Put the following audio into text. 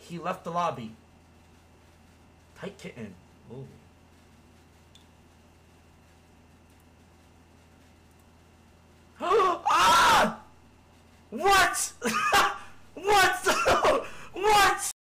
He left the lobby. Tight kitten. Ooh. Ah! What? What? What?